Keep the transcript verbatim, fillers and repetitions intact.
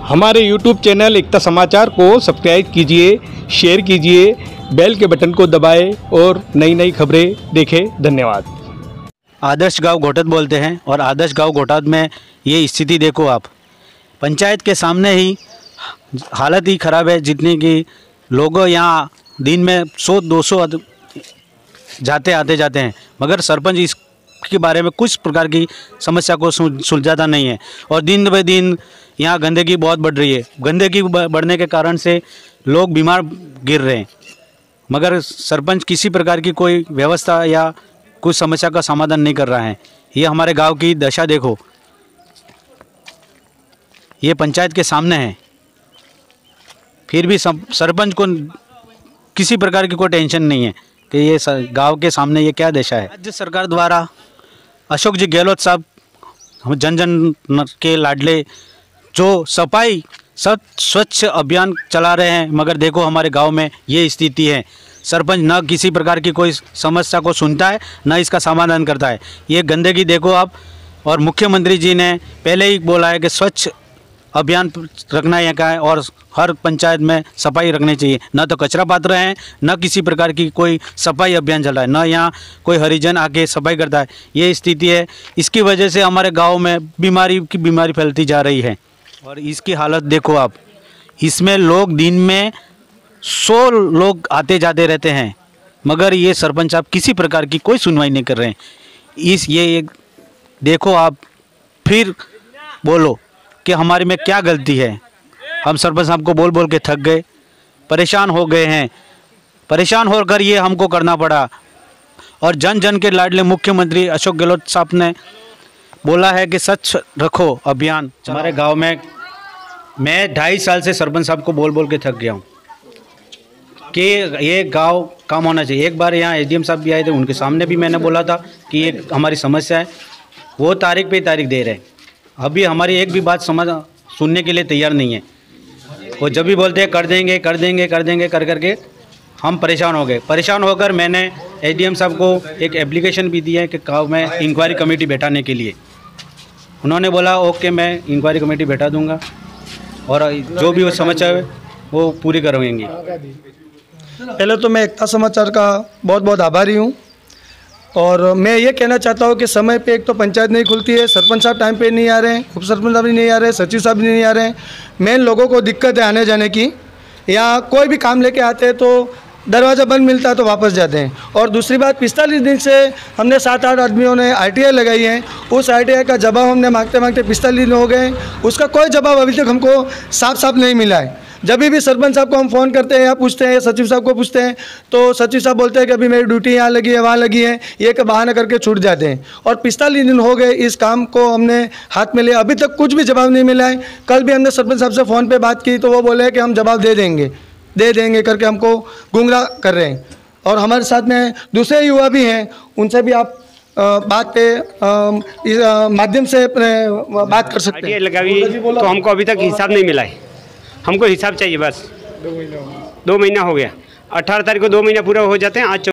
हमारे YouTube channel एकता समाचार को सब्सक्राइब कीजिए, शेयर कीजिए, बेल के बटन को दबाएं और नई नई खबरें देखें। धन्यवाद। आदर्श गांव घोटद बोलते हैं और आदर्श गांव घोटद में ये स्थिति देखो आप, पंचायत के सामने ही हालत ही ख़राब है। जितनी कि लोग यहाँ दिन में सौ दो सौ जाते आते जाते हैं, मगर सरपंच इसके बारे में कुछ प्रकार की समस्या को सुलझाता नहीं है और दिन ब दिन यहाँ गंदगी बहुत बढ़ रही है। गंदगी बढ़ने के कारण से लोग बीमार गिर रहे हैं, मगर सरपंच किसी प्रकार की कोई व्यवस्था या कुछ समस्या का समाधान नहीं कर रहा है। ये हमारे गांव की दशा देखो, ये पंचायत के सामने है, फिर भी सरपंच को किसी प्रकार की कोई टेंशन नहीं है कि ये गांव के सामने ये क्या दशा है। राज्य सरकार द्वारा अशोक जी गहलोत साहब जन जन के लाडले जो सफाई सब स्वच्छ अभियान चला रहे हैं, मगर देखो हमारे गांव में ये स्थिति है। सरपंच न किसी प्रकार की कोई समस्या को सुनता है, न इसका समाधान करता है। ये गंदगी देखो आप, और मुख्यमंत्री जी ने पहले ही बोला है कि स्वच्छ अभियान रखना यहाँ का है और हर पंचायत में सफाई रखनी चाहिए। न तो कचरा पात्र हैं, न किसी प्रकार की कोई सफाई अभियान चल रहा है, न यहाँ कोई हरिजन आके सफाई करता है। ये स्थिति है, इसकी वजह से हमारे गांव में बीमारी की बीमारी फैलती जा रही है। और इसकी हालत देखो आप, इसमें लोग दिन में सौ लोग आते जाते रहते हैं, मगर ये सरपंच साहब किसी प्रकार की कोई सुनवाई नहीं कर रहे हैं। इस ये एक देखो आप, फिर बोलो कि हमारे में क्या गलती है। हम सरपंच साहब को बोल बोल के थक गए, परेशान हो गए हैं, परेशान होकर ये हमको करना पड़ा। और जन जन के लाडले मुख्यमंत्री अशोक गहलोत साहब ने बोला है कि स्वच्छ रखो अभियान। हमारे गांव में मैं ढाई साल से सरपंच साहब को बोल बोल के थक गया हूँ कि ये गांव काम होना चाहिए। एक बार यहाँ एसडीएम साहब भी आए थे, उनके सामने भी मैंने बोला था कि ये हमारी समस्या है, वो तारीख पे तारीख दे रहे हैं। अभी हमारी एक भी बात समझ सुनने के लिए तैयार नहीं है। वो जब भी बोलते हैं कर देंगे कर देंगे कर देंगे कर करके हम परेशान हो गए। परेशान होकर मैंने एसडीएम साहब को एक एप्लीकेशन भी दी है कि गाँव में इंक्वायरी कमेटी बैठाने के लिए। उन्होंने बोला ओके, मैं इंक्वायरी कमेटी बैठा दूंगा और जो भी वो समस्या है वो पूरी करवाएंगे। पहले तो मैं एकता समाचार का बहुत बहुत आभारी हूँ और मैं ये कहना चाहता हूँ कि समय पे एक तो पंचायत नहीं खुलती है, सरपंच साहब टाइम पे नहीं आ रहे हैं, उप सरपंच साहब भी नहीं आ रहे हैं, सचिव साहब भी नहीं आ रहे हैं। मेन लोगों को दिक्कत है आने जाने की। यहाँ कोई भी काम लेके आते हैं तो दरवाज़ा बंद मिलता है तो वापस जाते हैं। और दूसरी बात, पिस्तालीस दिन से हमने सात आठ आदमियों ने आई टी आई लगाई है, उस आई टी आई का जवाब हमने मांगते मांगते पिस्तालीस दिन हो गए, उसका कोई जवाब अभी तक हमको साफ साफ नहीं मिला है। जब भी सरपंच साहब को हम फ़ोन करते हैं या पूछते हैं या सचिव साहब को पूछते हैं तो सचिव साहब बोलते हैं कि अभी मेरी ड्यूटी यहाँ लगी है वहाँ लगी है, ये का बहाना करके छूट जाते हैं। और पिस्तालीस दिन हो गए इस काम को हमने हाथ में लिया, अभी तक कुछ भी जवाब नहीं मिला है। कल भी हमने सरपंच साहब से फ़ोन पे बात की तो वो बोले कि हम जवाब दे देंगे दे देंगे करके हमको गुमराह कर रहे हैं। और हमारे साथ में दूसरे युवा भी हैं, उनसे भी आप आ, बात पे आ, इस आ, माध्यम से बात कर सकते हैं। लगावी तो हमको अभी तक हिसाब नहीं मिला है, हमको हिसाब चाहिए बस। दो महीना दो महीना हो गया, अठारह तारीख को दो महीना पूरा हो जाते हैं। आज